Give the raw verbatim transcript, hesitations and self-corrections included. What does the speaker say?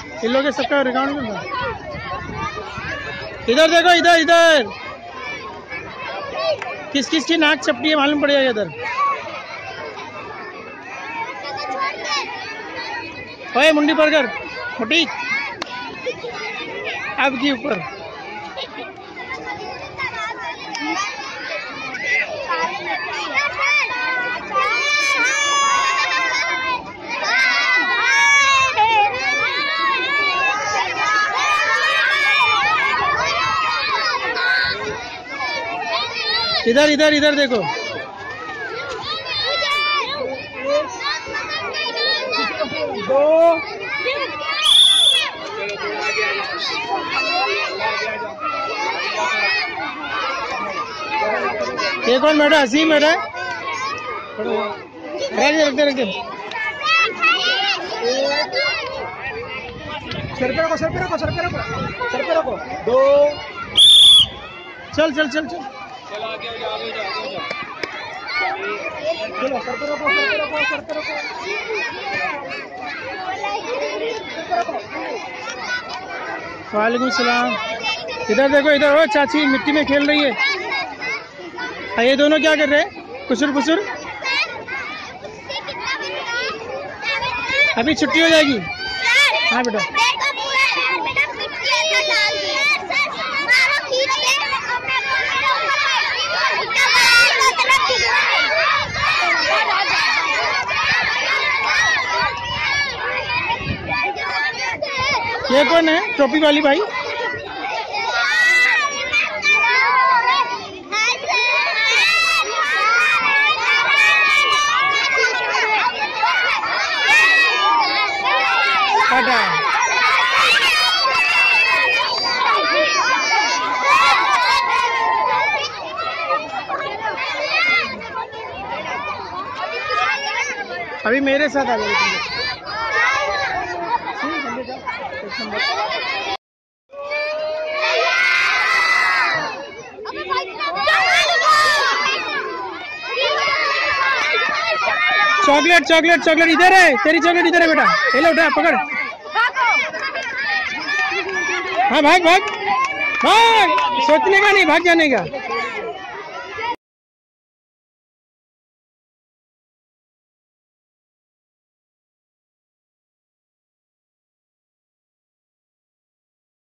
इन लोगों के सबका रिकॉर्ड में था। इधर देखो, इधर इधर किस किस की नाक चपटी है मालूम पड़ जाएगा इधर। ओए मुंडी पर कर मुट्ठी अब की ऊपर। इधर इधर इधर देखो। दो ये कौन बैठा? हसीम बैठा है। रखते रखते सर पे रखो, सर पे रखो, सर पे रखो, सर पे रखो। दो चल चल चल चल चलो सर पे रखो, सर पे रखो, सर पे रखो। वालेकुम सलाम। इधर देखो, इधर हो चाची मिट्टी में खेल रही है। ये दोनों क्या कर रहे हैं? कुसुर कुसुर। अभी छुट्टी हो जाएगी। हाँ बेटा। ये कौन है टोपी वाली भाई? अभी मेरे साथ आ गए। चॉकलेट चॉकलेट चॉकलेट इधर है, तेरी चॉकलेट इधर है बेटा। ये लो उठा पकड़। हाँ भाग भाग भाग, सोचने का नहीं, भाग जाने का।